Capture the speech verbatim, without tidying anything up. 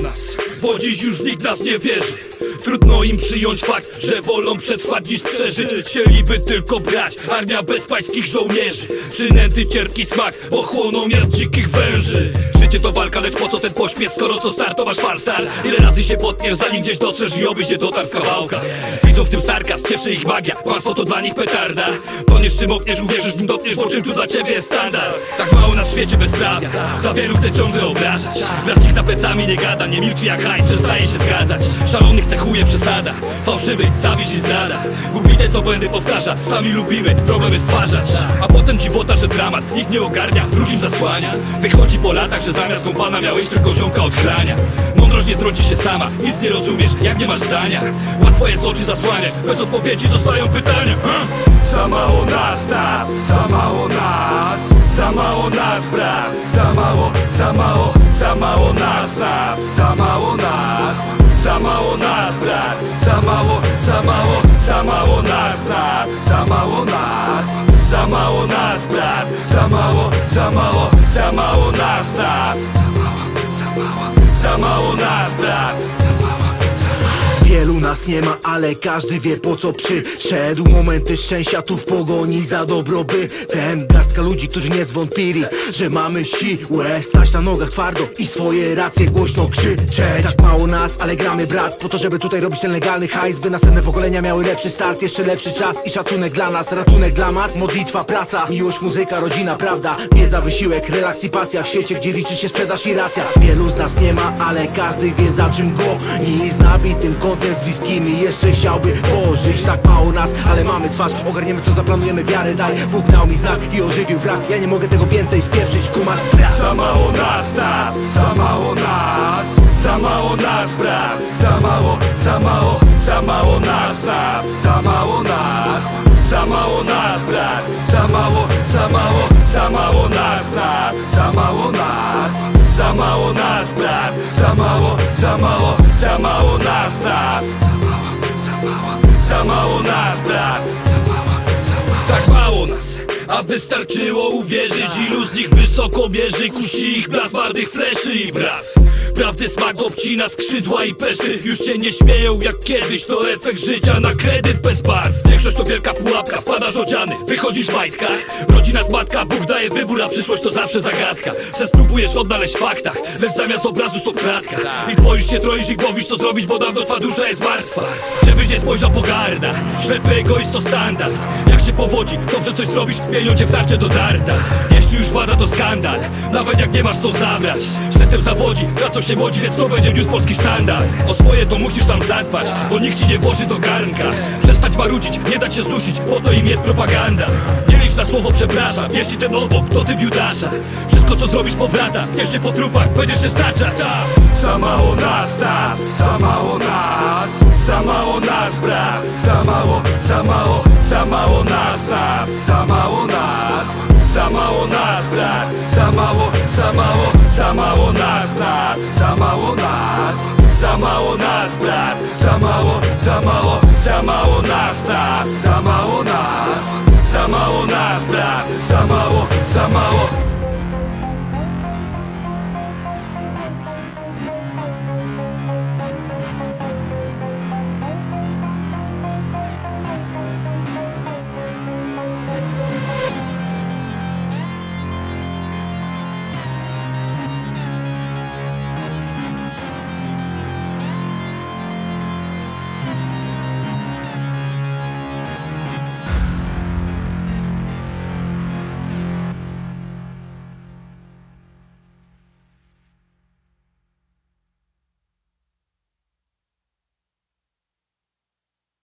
nas, bo dziś już nikt nas nie wierzy. Trudno im przyjąć fakt, że wolą przetrwać niż przeżyć. Chcieliby tylko brać, armia bezpańskich żołnierzy. Przynęty cierpi smak, bo chłoną jak dzikich węży. Życie to walka, lecz po co ten pośpiech, skoro co startowasz farstar? Ile razy się potniesz, zanim gdzieś dotrzesz i obyś nie dotarł w kawałkach. Widzą w tym sarkazm, cieszy ich magia, kłamstwo to dla nich petarda. Toniesz czym okniesz, uwierzysz nim dotkniesz, bo czym tu dla ciebie jest standard. Tak mało na świecie bezprawia, za wielu chce ciągle obrażać. Brat za plecami nie gada, nie milczy jak hajs, przestaje się zgadzać. Szalonych cechuje przesada, fałszywy, zawiść i zdrada. Głupite co błędy powtarza, sami lubimy problemy stwarzać. A potem dziwota, że dramat nikt nie ogarnia, drugim zasłania. Wychodzi po latach, że zamiast kompana miałeś tylko ziomka od chlania. Mądrość nie zrodzi się sama, nic nie rozumiesz, jak nie masz zdania. Łatwo jest oczy zasłaniać, bez odpowiedzi zostają pytania. hmm? Za mało nas, nas, za mało nas, za mało nas, brak. Za mało, za mało, za mało nas, nas, za mało nas, za mało nas, brak. Za mało, za mało, za mało nas, nas, za mało nas, za mało nas, brak. Za mało, za mało, za mało nas, nas, za mało, za mało nas, brak. Wielu nas nie ma, ale każdy wie po co przyszedł. Momenty szczęścia tu w pogoni za dobrobytem. Garstka ludzi, którzy nie zwątpili, że mamy siłę stać na nogach twardo i swoje racje głośno krzyczeć. Tak mało nas, ale gramy brat, po to żeby tutaj robić ten legalny hajs, by następne pokolenia miały lepszy start, jeszcze lepszy czas i szacunek dla nas, ratunek dla mas. Modlitwa, praca, miłość, muzyka, rodzina, prawda, wiedza, wysiłek, relaks i pasja w świecie, gdzie liczy się sprzedaż i racja. Wielu z nas nie ma, ale każdy wie za czym goni. Z nabitym kątem z bliskimi jeszcze chciałby pożyć. Tak mało nas, ale mamy twarz, ogarniemy co zaplanujemy, wiarę daj. Bóg dał mi znak i ożywił wrak, ja nie mogę tego więcej spieprzyć, kumasz? Za mało nas, nas, za mało nas, za mało nas, brak. Za mało, za mało, za mało nas, nas, za mało nas, za mało nas, brak. Za mało, za mało, za mało nas, nas, za mało nas, za mało nas, brak. Za mało, za mało, za mało nas, nas, za mało, za mało, za mało nas, brak. Tak mało nas, aby starczyło uwierzyć. Ilu z nich wysoko bierze, kusi ich blask bardych fleszy i braw. Prawdy smak obcina skrzydła i peszy. Już się nie śmieją jak kiedyś, to efekt życia na kredyt bez barw. Większość to wielka pułapka, wpadasz odziany, wychodzisz w majtkach. Rodzina z matka, Bóg daje wybór, a przyszłość to zawsze zagadka. Se spróbujesz odnaleźć w faktach, lecz zamiast obrazu stop kratka. I twoisz się, troisz i głowisz co zrobić, bo dawno twa dusza jest martwa. Żebyś nie spojrzał pogarda, ślepy egoist to standard. Jak się powodzi, dobrze coś zrobisz, zmienią cię w tarczę do darta. Jeśli już władza to skandal, nawet jak nie masz co zabrać. System zawodzi, na co się młodzi, więc to będzie news polski sztandar. O swoje to musisz sam zadbać, bo nikt ci nie włoży do garnka. Przestać marudzić, nie dać się zdusić, po to im jest propaganda. Nie licz na słowo przepraszam, jeśli ten obok to ty Judasza. Wszystko co zrobisz powraca, jeszcze po trupach będziesz się staczać. Za mało nas, nas, za mało nas, za mało nas, brak. Za mało, za mało, za mało nas, nas, za mało nas, za mało nas, brak. Za mało, za mało, za mało nas, nas, za mało nas, za mało nas, brak. Za mało, za mało, za mało nas, nas, za mało nas, za mało nas, brak. Za mało, za mało,